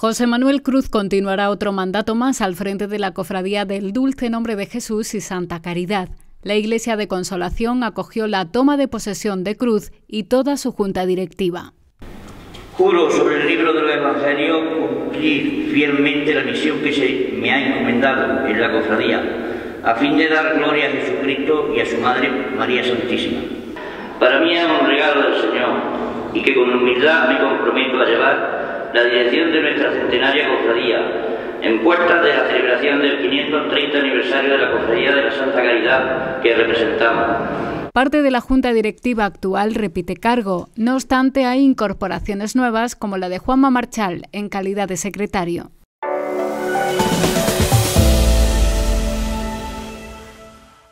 José Manuel Cruz continuará otro mandato más al frente de la Cofradía del Dulce Nombre de Jesús y Santa Caridad. La Iglesia de Consolación acogió la toma de posesión de Cruz y toda su junta directiva. Juro sobre el libro del Evangelio cumplir fielmente la misión que se me ha encomendado en la cofradía, a fin de dar gloria a Jesucristo y a su Madre María Santísima. Para mí es un regalo del Señor y que con humildad me comprometo a llevar la dirección de nuestra centenaria cofradía en puertas de la celebración del 530 aniversario de la Cofradía de la Santa Caridad que representamos. Parte de la junta directiva actual repite cargo, no obstante hay incorporaciones nuevas como la de Juanma Marchal en calidad de secretario.